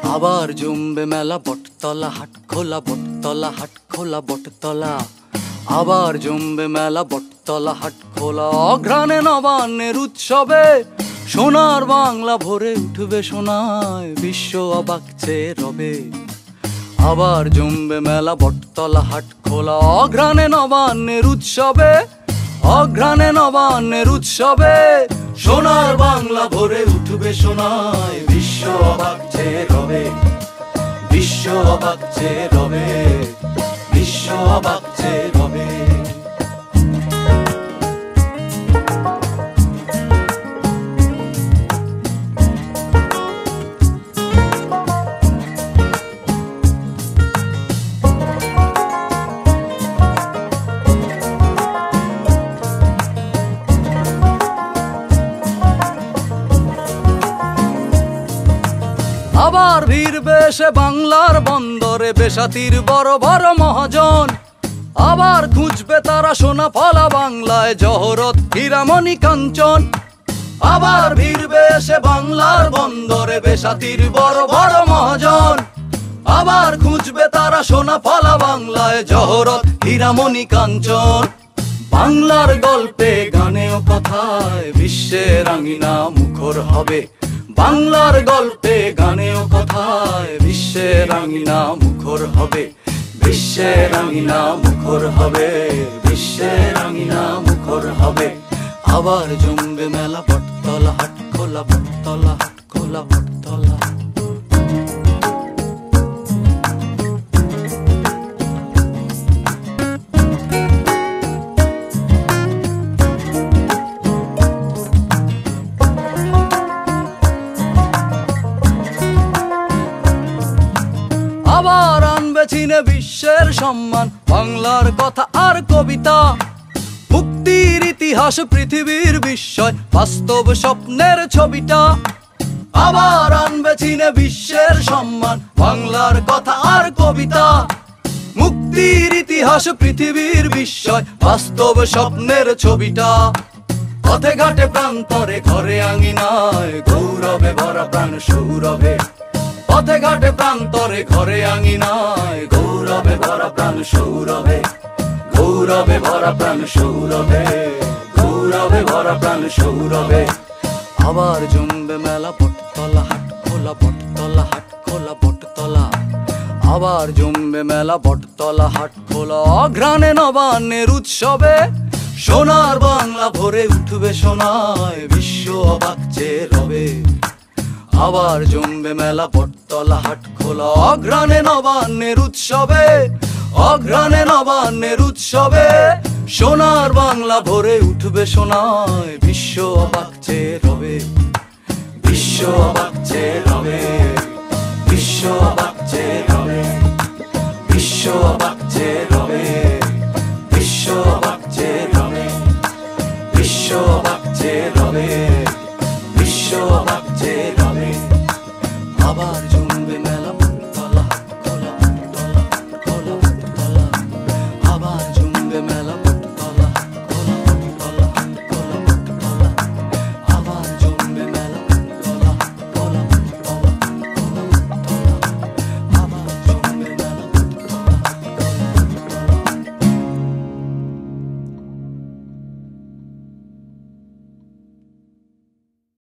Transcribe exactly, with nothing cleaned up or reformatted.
আবার জমবে মেলা বটতলা হাট খোলা বটতলা হাট খোলা বটতলা আবার জমবে মেলা বটতলা হাট খোলা অঘ্রাণে নবান্নের উৎসবে সোনার বাংলা ভরে উঠবে সোনায় বিশ্ব অবাক চেয়ে রবে। আবার জমবে মেলা বটতলা হাট খোলা অঘ্রাণে নবান্নের উৎসবে অঘ্রাণে নবান্নের উৎসবে সোনার বাংলা ভরে উঠবে সোনায় বিশ্ব অবাক চেয়ে রবে বিশ্ব অবাক চেয়ে রবে বিশ্ব অবাক চেয়ে রবে। আবার ভিড়বে সে বাংলার বন্দরে বেসাতির বড় বড় মহাজন আবার খুঁজবে তারা সোনা ফলা বাংলায় জহরত হীরামণি কাঞ্চন। আবার ভিড়বে সে বাংলার বন্দরে বেসাতির বড় বড় মহাজন আবার খুঁজবে তারা সোনা ফলা বাংলায় জহরত হীরামণি কাঞ্চন। বাংলার গল্পে গানে ও কথায় বিশ্বের আঙিনা মুখর হবে বাংলার গল্পে গানে ও কথায় বিশ্বের আঙিনা মুখর হবে বিশ্বের আঙিনা মুখর হবে বিশ্বের আঙিনা মুখর হবে। আবার জমবে মেলা বটতলা হাট খোলা বটতলা হাট খোলা বটতলা আবার আনবে চীনে বিশ্বের সম্মান বাংলার কথা আর কবিতা মুক্তির ইতিহাস পৃথিবীর বিস্ময় বাস্তব স্বপ্নের ছবিটা। আবার আনবে চীনে বিশ্বের সম্মান বাংলার কথা আর কবিতা মুক্তির ইতিহাস পৃথিবীর বিস্ময় বাস্তব স্বপ্নের ছবিটা। পথে ঘাটে প্রান্তরে ঘরে আঙিনায় গৌরবে ভরা প্রাণ সৌরভে পথে ঘাটে প্রান্তরে ঘরে আঙিনায় গৌরবে ভরা প্রাণ সৌরভে গৌরবে ভরা প্রাণ সৌরভে গৌরবে ভরা প্রাণ সৌরভে। আবার জমবে মেলা বটতলা হাট খোলা বটতলা হাট খোলা বটতলা আবার জমবে মেলা বটতলা হাট খোলা অঘ্রাণে নবান্নের উৎসবে সোনার বাংলা ভরে উঠবে সোনায় বিশ্ব অবাক চেয়ে রবে। আবার জমবে মেলা বটতলা হাট খোলা অঘ্রাণে নবান্নের উৎসবে অঘ্রাণে নবান্নের উৎসবে সোনার বাংলা ভরে উঠবে সোনায় বিশ্ব অবাক চেয়ে রবে বিশ্ব অবাক চেয়ে রবে বিশ্ব অবাক চেয়ে রবে বিশ্ব অবাক চেয়ে রবে বিশ্ব অবাক চেয়ে রবে বিশ্ব অবাক চেয়ে রবে বিশ্ব অবাক চেয়ে রবে। আবার